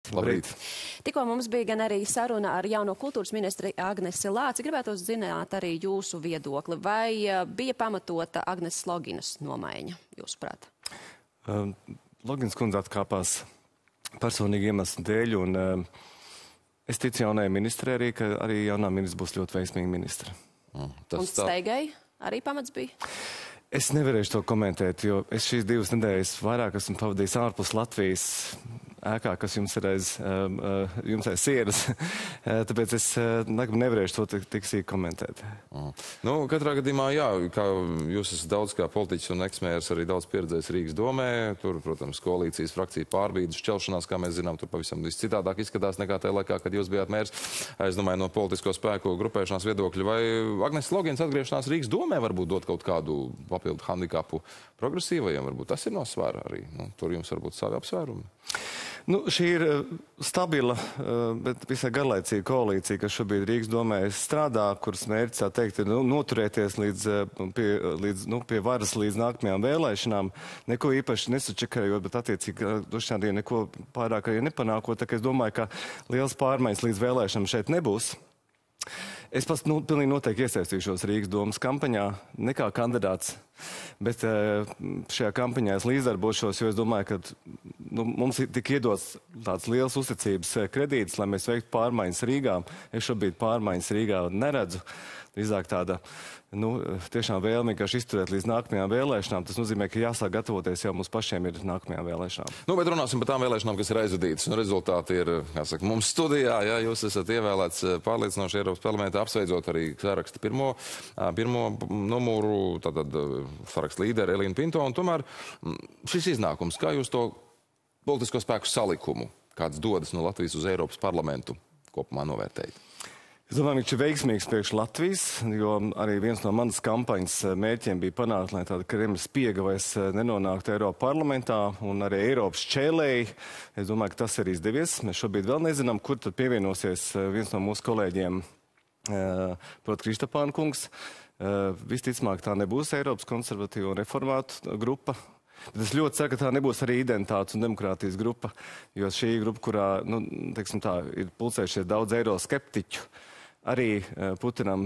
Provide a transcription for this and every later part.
Labrīt. Tikko mums bija gan arī saruna ar jauno kultūras ministri Agnesi Lāci. Gribētos zināt arī jūsu viedokli. Vai bija pamatota Agneses Loginas nomaiņa, jūsuprāt? Logins kundze atkāpās personīgi iemeslu dēļ, un es ticu jaunajai ministrē arī, ka arī jaunā ministra būs ļoti veiksmīga ministra. Un Steigai arī pamats bija? Es nevarēšu to komentēt, jo es šīs 2 nedēļas vairāk esmu pavadījis ārpus Latvijas ēkā, kas jums ir aiz sienas. Tāpēc es nevarēšu to tik sīk komentēt. Nu, katrā gadījumā, jā, kā jūs esat daudz kā politiķis un eksmērs arī daudz pieredzējis Rīgas domē. Tur, protams, koalīcijas frakcija pārbīdu šķelšanās, kā mēs zinām, tur pavisam viss citādāk izskatās nekā tajā laikā, kad jūs bijāt mērs. Es domāju, no politisko spēku grupēšanās viedokļa. Vai Agneses Loginas atgriešanās Rīgas domē varbūt dot kaut kādu papildu handikapu progresīvajiem? Varbūt tas ir no svara arī. Nu, tur jums varbūt savi apsvērumi. Nu, šī ir stabila, bet visai garlaicīga koalīcija, kas šobrīd Rīgas domē strādā, kuras mērķis, tā teikt, ir noturēties pie varas līdz nākamajām vēlēšanām. Neko īpaši nesačakējot, bet attiecīgi došanā neko pārāk arī nepanākot. Tā kā es domāju, ka liels pārmaiņas līdz vēlēšanām šeit nebūs. Es pats pilnīgi noteikti iesaistīšos Rīgas domas kampaņā, ne kā kandidāts, bet šajā kampaņā es līdzdarbošos, jo es domāju, ka mums tik iedots tāds liels uzticības kredīts, lai mēs veiktu pārmaiņas Rīgā. Es šobrīd pārmaiņas Rīgā neredzu. Drīzāk tāda, tiešām vēlme vienkārši izturēt līdz nākamajām vēlēšanām. Tas nozīmē, ka jāsāk gatavoties jau mums pašiem ir nākamajām vēlēšanām. Nu, bet runāsim par tām vēlēšanām, kas ir aizvadītas. Un rezultāti ir, jāsaka, mums studijā, ja jūs esat ievēlēts pārliecinoši Eiropas parlamentā, apsveidzot arī saraksta pirmo numuru, tātad saraksta līderi Elīnu Pinto. Un tomēr šis iznākums, kā jūs to politisko spēku salikumu, kāds dodas no Latvijas uz Eiropas parlamentu, kopumā novērtējat? Es domāju, viņš ir veiksmīgs priekš Latvijas, jo arī viens no manas kampaņas mērķiem bija panākt, lai tāda Kremļa spiega vairs nenonāktu Eiropas parlamentā un arī Eiropas čēlēji. Es domāju, ka tas ir izdevies. Mēs šobrīd vēl nezinām, kur tad pievienosies viens no mūsu kolēģiem, proti Kristapāna kungs. Visticamāk, tā nebūs Eiropas konservatīvo reformātu grupa. Bet es ļoti ceru, ka tā nebūs arī identitātes un demokrātijas grupa, jo šī grupa, kurā, teiksim tā, ir pulcējušies daudz eiroskeptiķu, arī Putinam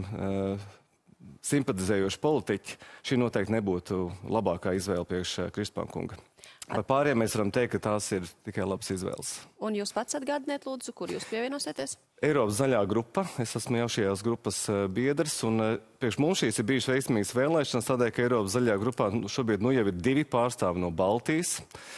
simpatizējoši politiķi, šī noteikti nebūtu labākā izvēle priekš Kristapāna kunga. Par pāriem mēs varam teikt, ka tās ir tikai labas izvēles. Un jūs pats atgādiniet, lūdzu, kur jūs pievienosieties? Eiropas zaļā grupa. Es esmu jau šajās grupas biedrs, un priekš mums šīs ir bijušas veiksmīgas vēlēšanas, tādēļ, ka Eiropas zaļā grupā šobrīd jau ir 2 pārstāvi no Baltijas.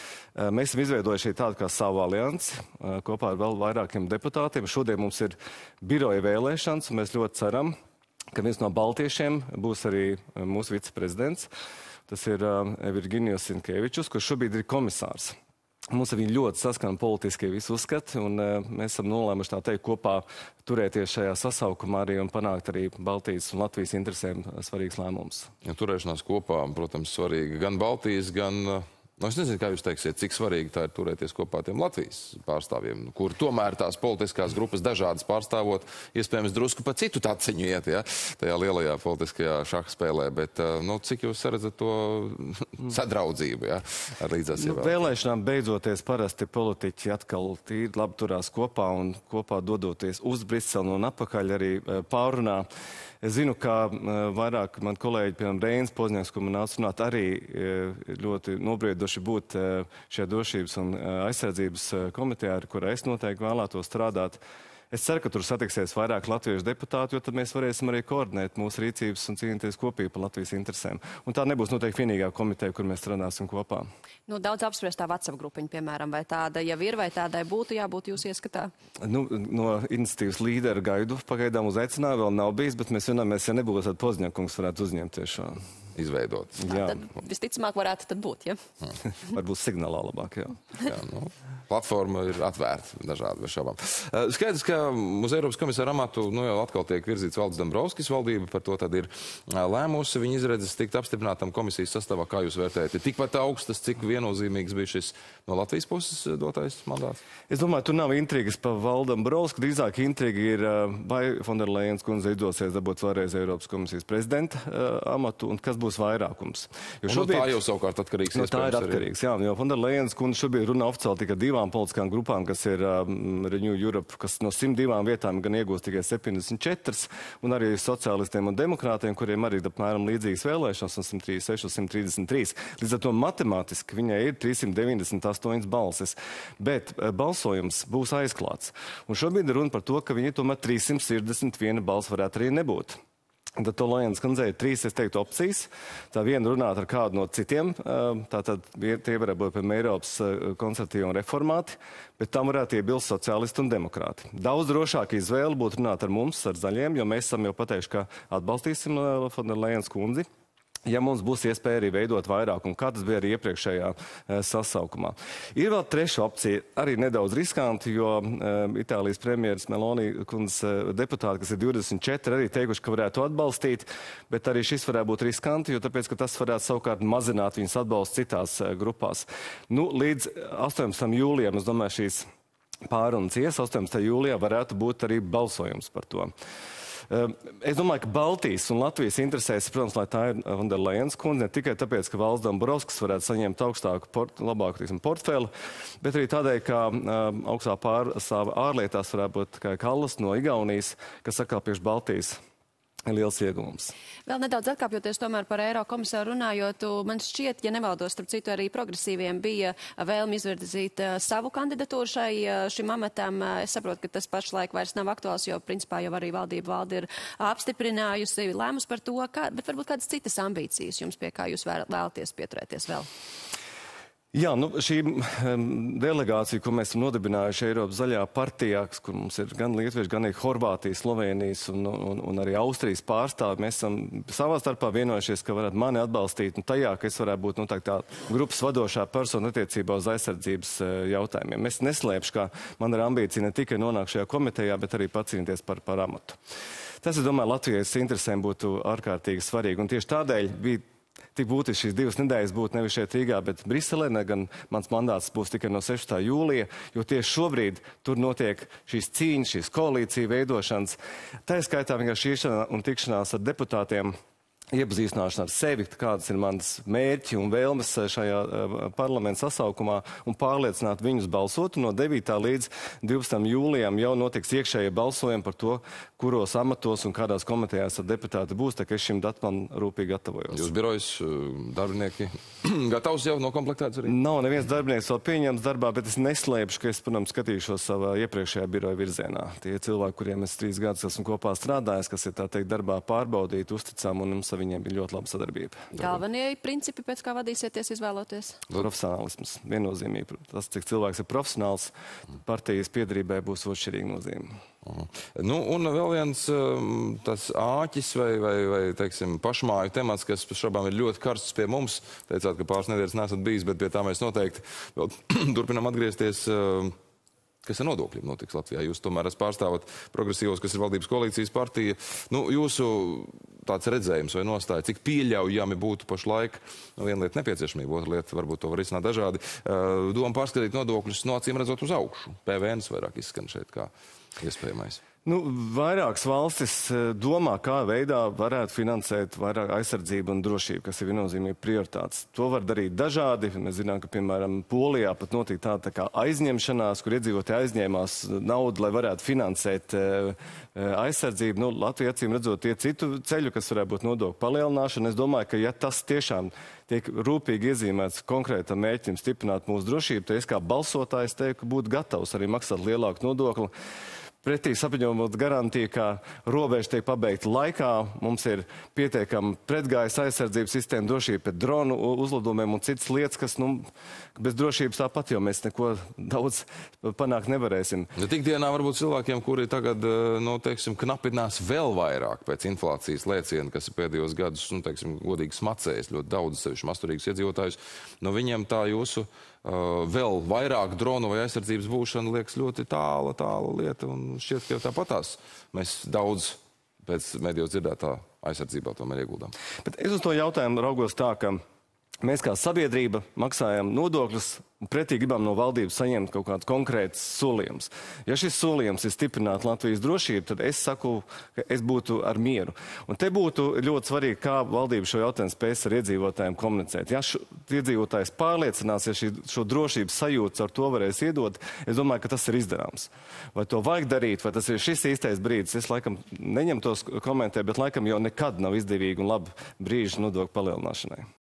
Mēs esam izveidojuši tādu kā savu aliansi kopā ar vēl vairākiem deputātiem. Šodien mums ir biroja vēlēšanas, un mēs ļoti ceram, ka viens no baltiešiem būs arī mūsu viceprezidents. Tas ir Virginijus Sinkevičus, kurš šobrīd ir komisārs. Mums ar viņu ļoti saskan politiskie visi uzskati, un mēs esam nolēmuši tā teikt kopā turēties šajā sasaukumā arī un panākt arī Baltijas un Latvijas interesēm svarīgs lēmums. Ja turēšanās kopā, protams, svarīga gan Baltijas, gan... Es nezinu, kā jūs teiksiet, cik svarīgi tā ir turēties kopā tiem Latvijas pārstāvjiem, kur tomēr tās politiskās grupas dažādas pārstāvot, iespējams drusku pa citu taciņu iet, ja, tajā lielajā politiskajā šaha spēlē, bet, cik jūs redzat to sadraudzību, ja, ar līdzās ievēlēšanām? Vēlēšanām beidzoties parasti politiķi atkal tīri labi turās kopā un kopā dodoties uz Briseli un atpakaļ arī pārunā. Es zinu, ka vairāk man kolēģi, piemēram, Reinis Pozņaks, kur man nāca runāt, arī ļoti nobrieduši būt šajā drošības un aizsardzības komitejā, ar kurā es noteikti vēlētos strādāt. Es ceru, ka tur satiksies vairāk latviešu deputāti, jo tad mēs varēsim arī koordinēt mūsu rīcības un cīnīties kopīgi par Latvijas interesēm. Un tā nebūs noteikti vienīgā komiteja, kur mēs strādāsim kopā. Daudz apspriestā WhatsApp grupiņa, piemēram, vai tāda jau ir, vai tādai būtu jābūt jūs ieskatā? No iniciatīvas līdera gaidu pagaidām uz aicinājumu vēl nav bijis, bet mēs vienāmies, ja nebūs, tad Pozņakungs varētu uzņemties šo. Izveidot. Tad visticamāk varētu tad būt, ja? Varbūt signālā labāk, jā. Platforma ir atvērta dažādi bez šaubām. Skaidrs, ka uz Eiropas komisāra amatu jau atkal tiek virzīts Valdis Dombrovskis, valdība par to tad ir lēmusi. Viņa izredzes tikt apstiprinātam komisijas sastāvā, kā jūs vērtējat? Ir tikpat augstas, cik viennozīmīgs bija šis no Latvijas puses dotais mandāts? Es domāju, tur nav intrigas par Valdu Dombrovski. Drīzāk intriga ir, vai Fonderlejens kundze izdosies dabūt vēlreiz Eiropas komisijas prezidenta amatu, un kas būs būs vairākums. Jo šobrīd, tā jau savukārt atkarīgs. Tā ir atkarīgs, jā. Jo Fonderlejens kundze šobrīd runā oficiāli tikai 2 politiskām grupām, kas ir Renew Europe, kas no 102 vietām gan iegūst tikai 74, un arī sociālistiem un demokrātiem, kuriem arī apmēram līdzīgas vēlēšanas, 136, 133. Līdz ar to matemātiski viņai ir 398 balsis, bet balsojums būs aizklāts. Un šobrīd ir runa par to, ka viņi tomēr 361 balss varētu arī nebūt. Tad to Lojens kundzei ir 3, es teiktu, opcijas. Tā viena runāt ar kādu no citiem, tātad tie varētu būt, piemēram, Eiropas konservatīvi un reformāti, bet tam varētu iebilst sociālisti un demokrāti. Daudz drošāka izvēle būtu runāt ar mums, ar zaļiem, jo mēs esam jau pateikuši, ka atbalstīsim Lojens kundzi. Ja mums būs iespēja arī veidot vairākumu, kā tas bija arī iepriekšējā sasaukumā. Ir vēl treša opcija, arī nedaudz riskanti, jo Itālijas premjeras Meloni kundzes deputāti, kas ir 24, arī teikuši, ka varētu atbalstīt, bet arī šis varētu būt riskanti, jo tāpēc, ka tas varētu savukārt mazināt viņas atbalstu citās grupās. Nu, līdz 18. jūlijam, es domāju, šīs pārunas ies, 18. jūlijā varētu būt arī balsojums par to. Es domāju, ka Baltijas un Latvijas interesēs, protams, lai tā ir Fonderlejens kundze, ne tikai tāpēc, ka Valsts Dombrovskis varētu saņemt augstāku, labāku, portfeli, bet arī tādēļ, ka augstā pārstāve ārlietās varētu būt tikai Kallas no Igaunijas, kas atkal priekš Baltijas liels ieguvums. Vēl nedaudz atkāpjoties tomēr par Eirokomisāru runājot, man šķiet, ja nevaldos, starp citu arī progresīviem bija vēlmi izvirzīt savu kandidatūru šim amatam. Es saprotu, ka tas pašlaik vairs nav aktuāls, jo principā jau arī valdība ir apstiprinājusi lēmus par to, bet varbūt kādas citas ambīcijas jums, pie kā jūs vēlaties pieturēties vēl? Jā, nu šī delegācija, ko mēs esam nodibinājuši Eiropas zaļā partijā, kur mums ir gan lietuvieši, gan arī Horvātijas, Slovenijas un arī Austrijas pārstāvi, mēs esam savā starpā vienojušies, ka varētu mani atbalstīt tajā, ka es varētu būt tā grupas vadošā persona attiecībā uz aizsardzības jautājumiem. Es neslēpšu, ka man ir ambīcija ne tikai nonākt šajā komitejā, bet arī pacīnīties par amatu. Tas, es domāju, Latvijas interesēm būtu ārkārtīgi svarīgi, un tieši tādēļ bija tik būtiski šīs 2 nedēļas būt nevis šeit Rīgā, bet Briselē, gan mans mandāts būs tikai no 6. jūlija, jo tieši šobrīd tur notiek šīs cīņas, šīs koalīcija veidošanas. Tā ir skaitā vienkārši iešana un tikšanās ar deputātiem, iepazīstināšana ar sevi, kādas ir manas mērķi un vēlmes šajā parlamenta sasaukumā un pārliecināt viņus balsot. No 9. līdz 12. jūlijam jau notiks iekšējie balsojumi par to, kuros amatos un kādās komitejās ar deputāti būs, tā ka es šim datam rūpīgi gatavojos. Jūs birojas darbinieki gatavs jau nokomplektēts arī? Nav neviens darbinieks vēl pieņemts darbā, bet es neslēpšu, ka es, protams, skatīšos savā iepriekšējā biroja virzienā. Tie cilvēki, kuriem es 3 gadus esmu kopā strādājis, kas ir tā teikt darbā pārbaudīti, uzticami un mums viņiem ir ļoti laba sadarbība. Galvenie principi, pēc kā vadīsieties, izvēloties? Profesionālisms, viennozīmīgi. Tas, cik cilvēks ir profesionāls, partijas piedarībai būs otšķirīga nozīme. Nu, un vēl viens tas āķis vai teiksim, pašmāju temats, kas šobrīd ir ļoti karsts pie mums. Teicāt, ka pāris nedēļas nesat bijis, bet pie tā mēs noteikti vēl turpinām atgriezties. Kas ar nodokļiem notiks Latvijā? Jūs tomēr esat pārstāvat progresīvos, kas ir valdības koalīcijas partija. Nu, jūsu tāds redzējums vai nostāja, cik pieļaujami būtu pašlaik, viena lieta nepieciešamība, otra lieta varbūt to var risināt dažādi, doma pārskatīt nodokļus no acīm redzot uz augšu. PVNs vairāk izskan šeit kā iespējamais. Nu, vairākas valstis domā, kā veidā varētu finansēt vairāk aizsardzību un drošību, kas ir viennozīmīgi prioritātes. To var darīt dažādi. Mēs zinām, ka, piemēram, Polijā pat notika tāda kā aizņemšanās, kur iedzīvotāji aizņēmās naudu, lai varētu finansēt aizsardzību. Nu, Latvija, acīm redzot, tie citu ceļu, kas varētu būt nodokļu palielināšana. Es domāju, ka ja tas tiešām tiek rūpīgi iezīmēts konkrētam mērķim stiprināt mūsu drošību, tad es kā balsotājs teiktu, ka būtu gatavs arī maksāt lielāku nodokli. Pretī sapaņemot garantiju, ka robeža tiek pabeigta laikā, mums ir pietiekama pretgājas aizsardzības sistēma, drošība pret dronu uzlidojumiem un citas lietas, kas, bez drošības tāpat, jo mēs neko daudz panākt nevarēsim. Tik dienā varbūt cilvēkiem, kuri tagad, teiksim, knapinās vēl vairāk pēc inflācijas lēciena, kas ir pēdējos gadus, teiksim, godīgi smacējis ļoti daudz sevišķi masturīgus iedzīvotājus, viņiem tā jūsu vēl vairāk dronu vai aizsardzības būšana liekas ļoti tāla lieta, un šķiet, ka jau tāpatās mēs daudz pēc medijos dzirdētā aizsardzībā tomēr ieguldām. Bet es uz to jautājumu raugos tā, ka mēs kā sabiedrība maksājam nodokļus, un pretī gribam no valdības saņemt kaut kādus konkrētus solījumus. Ja šis solījums ir stiprināt Latvijas drošību, tad es saku, ka es būtu ar mieru. Un te būtu ļoti svarīgi, kā valdība šo jautājumu spēs ar iedzīvotājiem komunicēt. Ja iedzīvotājs pārliecinās, ja šo drošības sajūtu ar to varēs iedot, es domāju, ka tas ir izdarāms. Vai to vajag darīt, vai tas ir šis īstais brīdis, es laikam neņemtos komentēt, bet laikam jau nekad nav izdevīgi un labi brīži nodokļu palielināšanai.